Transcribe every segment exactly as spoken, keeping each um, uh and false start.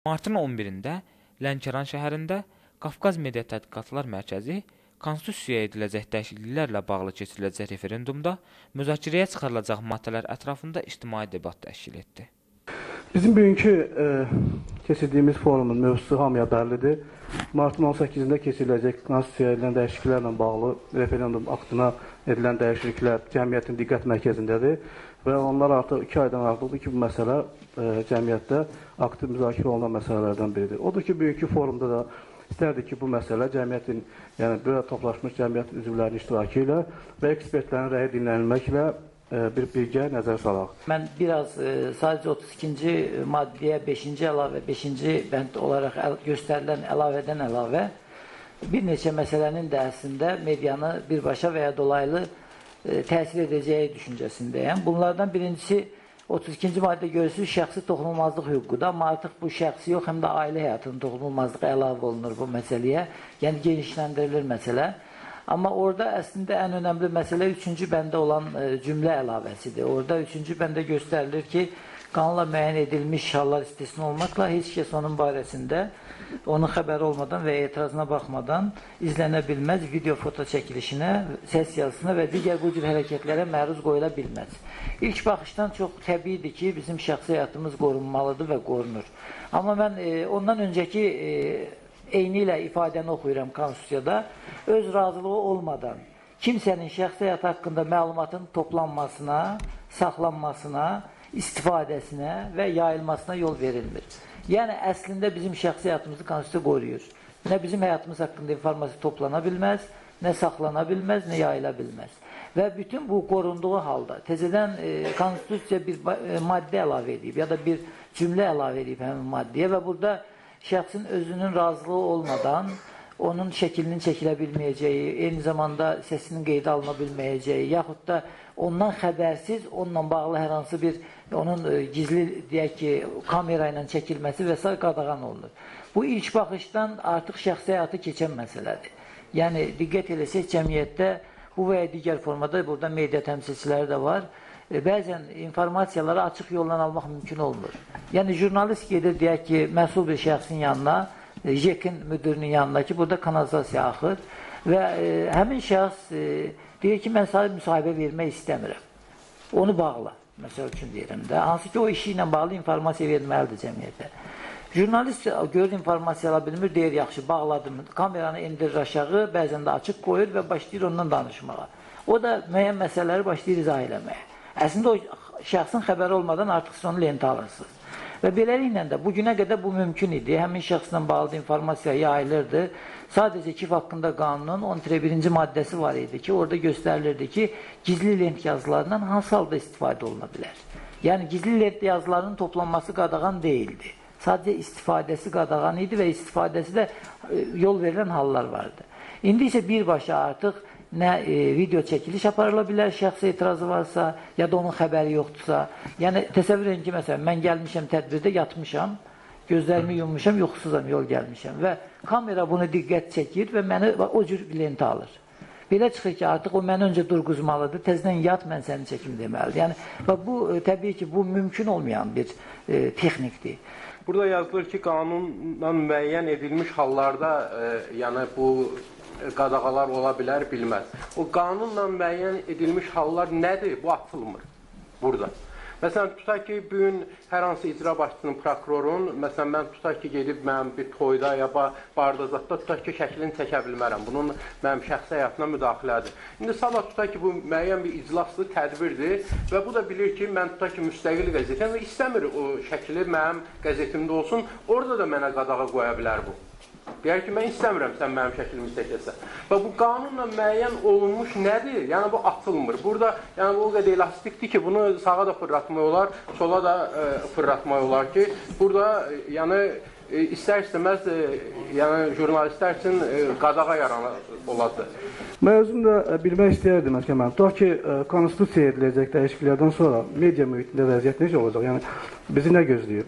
Martın on birində Lənkəran şəhərində Qafqaz Media Tədqiqatlar Mərkəzi Konstitusiyaya ediləcək dəyişikliklərlə bağlı keçiriləcək referendumda müzakirəyə çıxarılacaq maddələr ətrafında ictimai debat təşkil etdi. Bizim bugünkü e, keçirdiyimiz forumun mövzusu hamıya bəllidir. Martın on səkkizində keçiriləcək Konstitusiyaya edilən dəyişikliklərlə bağlı referendum aktına edilən dəyişikliklər cəmiyyətin diqqət mərkəzindədir və onlar artıq iki aydan artıqdır ki, bu məsələ e, cəmiyyətdə aktiv müzakirə olunan məsələlərdən biridir. Odur ki, bugünkü forumda da istərdik ki, bu məsələ cəmiyyətin, yəni burada toplaşmış cəmiyyət üzvlərinin iştirakı ilə və ekspertlərin rəyi dinlənilməklə e, bir birgə nəzər salaq. Mən biraz e, sadəcə otuz ikinci maddəyə beşinci əlavə, beşinci bənd olaraq əl göstərilən əlavədən əlavə bir neçə məsələnin də əslində medianı birbaşa və ya dolaylı e, təsir edəcəyi düşüncəsindəyəm. Bunlardan birincisi otuz ikinci maddə görürsünüz, şəxsi toxunulmazlıq hüququda, amma artıq bu şəxsi yox, həm də ailə həyatının toxunulmazlığı əlavə olunur bu məsələyə, yəni genişləndirilir məsələ. Amma orada əslində ən önəmli məsələ üçüncü bəndə olan e, cümlə əlavəsidir. Orada üçüncü bəndə göstərilir ki, qanunla müəyyən edilmiş hallar istisna olmaqla heç kəs onun barəsində onun xəbəri olmadan və etirazına baxmadan izlənə bilməz, video foto çəkilişinə, səs yazısına və digər bu cür hərəkətlərə məruz qoyula bilməz. İlk baxışdan çox təbiidir ki, bizim şəxsi həyatımız qorunmalıdır və qorunur. Amma mən e, ondan öncəki e, eyni ilə ifadəni oxuyuram Konstitusiyada, öz razılığı olmadan kimsənin şəxsi həyatı haqqında məlumatın toplanmasına, saxlanmasına, istifadəsinə və yayılmasına yol verilmir. Yəni, əslində bizim şəxsi həyatımızı Konstitusiya qoruyur. Nə bizim həyatımız haqqında informasiya toplana bilməz, nə saxlana bilməz, nə yayıla bilməz. Və bütün bu qorunduğu halda təzədən e, Konstitusiya bir e, maddə əlavə edib ya da bir cümlə əlavə edib həmin maddəyə və burada şəxsin özünün razılığı olmadan onun şəklinin çəkilə bilməyəcəyi, eyni zamanda səsinin qeydə alına bilməyəcəyi, yaxud da ondan xəbərsiz, onunla bağlı hər hansı bir onun e, gizli, deyək ki, kamera ilə çəkilməsi və s. qadağan olunur. Bu ilk baxışdan artıq şəxsi həyatı keçən məsələdir. Yəni, diqqət eləsək, cəmiyyətdə bu və ya digər formada, burada media təmsilçiləri də var, e, bəzən informasiyaları açıq yolla almaq mümkün olmur. Yəni, jurnalist gedir, deyək ki, məsul bir şəxsin yanına, JEK-in müdürünün yanında ki, burada kanalizasiya axır və e, həmin şəxs e, deyir ki, mən sadəcə müsahibə vermək istəmirəm. Onu bağla, məsəl üçün deyirəm də. Hansı ki, o işi ilə bağlı informasiya verməlidir cəmiyyətə. Jurnalist görür, informasiya ala bilmir, deyir, yaxşı, bağladım, kameranı indirir aşağı, bəzən də açıq qoyur və başlayır ondan danışmağa. O da müəyyən məsələləri başlayır izah eləməyə. Əslində, o şəxsin xəbəri olmadan artıq siz onu lentə alırsınız. Və beləliklə də bugünə qədər bu mümkün idi. Həmin şəxslə bağlı informasiya yayılırdı. Sadəcə K İ F haqqında qanunun on birinci maddəsi var idi ki, orada göstərilirdi ki, gizli lent yazılarından hansı halda istifadə oluna bilər. Yəni, gizli lent yazılarının toplanması qadağan deyildi. Sadəcə istifadəsi qadağan idi və istifadəsi də yol verilən hallar vardı. İndi isə birbaşa artıq nə e, video çəkiliş aparıla bilər, şəxsi etirazı varsa, ya da onun xəbəri yoxdursa. Yəni, təsəvvür edin ki, məsələn, mən gəlmişəm tədbirdə, yatmışam, gözlərimi yummuşam, yoxsuzam, yol gəlmişəm və kamera bunu diqqət çəkir və məni o cür lentə alır. Belə çıxır ki, artıq o məni öncə durğuzmalıdır, təzdən yat, mən səni çəkim deməlidir. Yəni, və bu, e, təbii ki, bu mümkün olmayan bir e, texnikdir. Burada yazılır ki, qanunla müəyyən edilmiş hallarda, e, yəni bu qadağalar ola bilər, bilməz. O qanunla müəyyən edilmiş hallar nədir? Bu atılmır burada. Məsələn, tutaq ki, bugün hər hansı icra başçısının, prokurorun, məsələn, mən tutaq ki, gedib mənim bir toyda ya bardazatda tutaq ki, şəklini çəkə bilmərəm. Bunun mənim şəxsi həyatına müdaxilədir. İndi sabah tutaq ki, bu müəyyən bir iclasdır, tədbirdir və bu da bilir ki, mən tutaq ki, müstəqil qəzetəm və istəmir o şəkili mənim qəzetimdə olsun, orada da mənə qadağa qoya bilər bu. Deyər ki, mən istəmirəm sən mənim şəklimi çəkəsən. Və bu qanunla müəyyən olunmuş nədir? Yəni, bu atılmır. Burada, yəni, o qədər elastikdir ki, bunu sağa da fırlatmaq olar, sola da e, fırlatmaq olar ki, burada, e, yəni, e, istər-istəməz, e, yəni, jurnalistlər üçün e, qadağa yaranı oladır. Mən özüm də e, bilmək istəyərdim, məhkəməm. Tutaq ki, e, Konstitusiyaya ediləcək dəyişikliklərdən sonra media mühitində vəziyyət necə olacaq? Yəni, bizi nə gözləyir?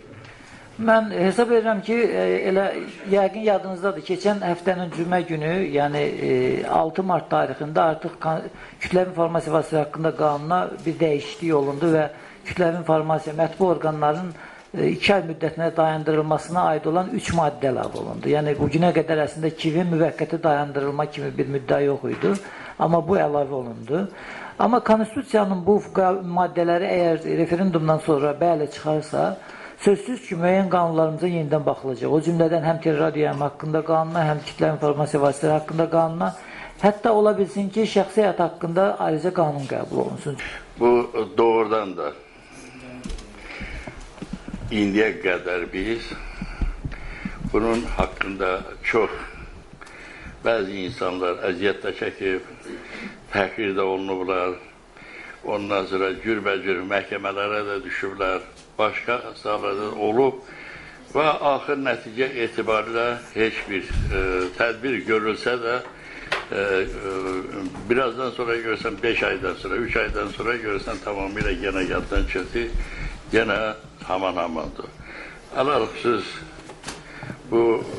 Mən hesab edirəm ki, elə yəqin yadınızdadır, keçən həftənin cümə günü, yəni altı mart tarixində artıq kütləvi informasiya vasitələri haqqında qanuna bir dəyişiklik olundu və kütləvi informasiya, mətbu orqanların iki ay müddətinə dayandırılmasına aid olan üç maddə əlavə olundu. Yəni, bu günə qədər əslində KİV-in müvəqqəti dayandırılma kimi bir müddəa yox idi. Amma bu əlavə olundu. Amma Konstitusiyanın bu maddələri əgər referendumdan sonra bəli çıxarsa, sözsüz ki, müəyyən qanunlarımıza yenidən baxılacaq. O cümlədən həm terror yayımı haqqında qanuna, həm kütlə informasiya vasitələri haqqında qanuna, hətta ola bilsin ki, şəxsi həyat haqqında ayrıca qanun qəbul olunsun. Bu doğrudan da indiyə qədər biz bunun haqqında çox bəzi insanlar əziyyət də çəkib, təhqir də olunublar, ondan sonra cürbəcür məhkəmələrə də düşüblər, başqa əsaslarda olub və axır nəticə etibarilə heç bir e, tədbir görülsə də e, e, birazdan sonra görürsən beş aydan sonra, üç aydan sonra görürsən tamamilə yenə yaddan çıxdı, yenə haman hamandır. Əl-xüsus bu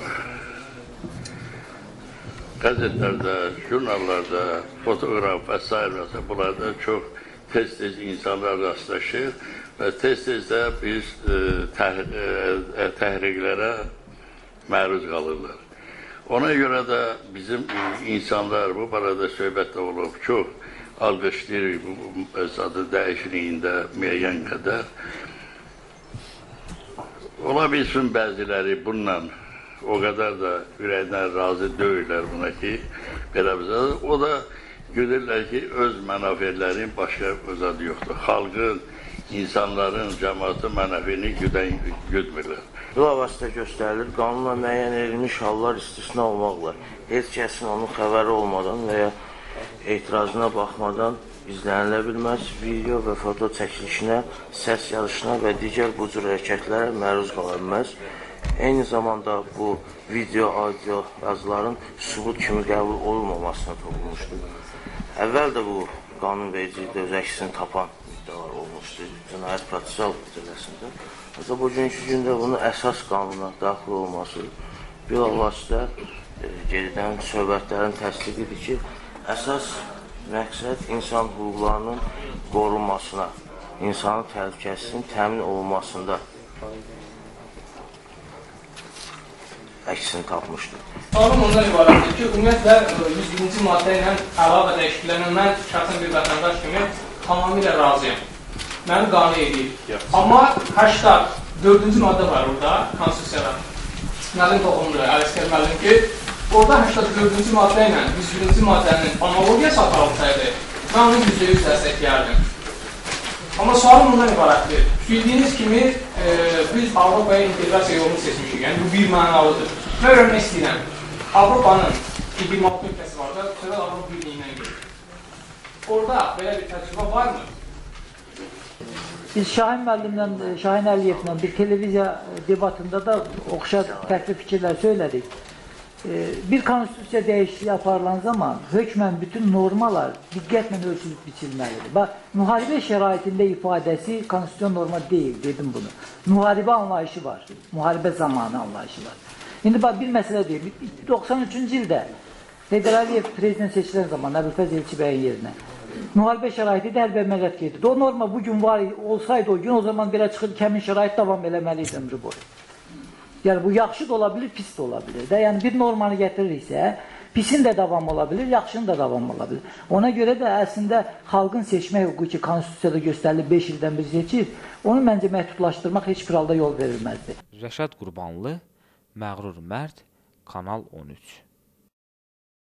qəzetlərdə, jurnallarda, fotoqraf və s. Burada çox tez-tez insanlar rastlaşır və tez-tez də biz e, təh e, təhriqlərə məruz qalırlar. Ona görə də bizim insanlar bu barədə söhbətdə olub, çox alqışlayır bu adı dəyişikliyində müəyyən qədər. Ola bilsin bəziləri bununla o qədər də ürəkdən razı deyirlər buna ki, belə bizə. O da görürlər ki, öz mənafelərin başqa öz adı yoxdur. Xalqın, insanların, cəmaatın mənafini güdən güdmürlər. Bilavasitə göstərilir, qanunla müəyyən edilmiş hallar istisna olmaqla. Heç kəsin onun xəbəri olmadan və ya etirazına baxmadan izlənilə bilməz, video və foto çəkilişinə, səs yazışına və digər bu cür hərəkətlərə məruz qala bilməz. Eyni zamanda bu video, audio yazıların sübut kimi qəbul olunmamasına toxunmuşdur. Əvvəl də bu qanunvericilikdə öz əksini tapan iddialar olmuşdur cinayət prosessual məcəlləsində. Hətta bugünkü gündə bunun əsas qanuna daxil olması bilavasitə e, geridən söhbətlərin təsdiqidir ki, əsas məqsəd insan hüquqlarının qorunmasına, insanın təhlükəsinin təmin olunmasında əksini tapmışdır. Sualım ondan ibarətdir ki, ümumiyyətlə yüz birinci maddə ilə əlavə dəyişikliklərlə mən şəxsən bir vətəndaş kimi tamamilə razıyam. Məni qane edir. Amma həştad dördüncü maddə var orada, konstitusiyada. Müəllim toxundur, Ələskər müəllim ki, orada həştad dördüncü maddə ilə yüz birinci maddənin analogiyası aparılsaydı, mən onu yüzdə yüz dəstəkləyərdim. Amma sualım ondan ibarətdir. Bildiyiniz kimi e, biz Avropaya integrasiya yolunu seçmişik, yəni bu bir mənalıdır. Mən öyrənmək istəyirəm, Avropanın iyirmi altı ölkəsi var da, Federal Avropa Birliyindən gedir. Orada belə bir təcrübə varmı? Biz Şahin müəllimlə, Şahin Əliyevlə bir televiziya debatında da oxşar fərqli fikirlər söylədik. Bir konstitusiya dəyişikliyi aparılan zaman hökmən bütün normalar diqqətlə ölçülüb biçilməlidir. Bax, müharibə şəraitində ifadəsi konstitusiya norma deyil, dedim bunu. Müharibə anlayışı var, müharibə zamanı anlayışı var. İndi bax, bir məsələ deyil, doxsan üçüncü ildə Heydər Əliyev prezident seçilən zaman Əbülfəz Elçi bəyin yerinə müharibə şəraiti də hərbi əməliyyat gedirdi. O norma bugün var olsaydı o gün, o zaman belə çıxır ki, həmin şərait davam eləməliydi ömrü boyu. Yəni, bu yaxşı da ola bilir, pis də ola bilir. də. Yəni, bir normanı gətiririksə, pisin də davam ola bilir, yaxşının da davam ola bilir. Ona görə də əslində xalqın seçmə hüququ ki, konstitusiyada göstərilir beş ildən bir seçir, onu məncə məhdudlaşdırmaq heç bir halda yol verilməzdir. Rəşad Qurbanlı, Məğrur Mərd, Kanal on üç.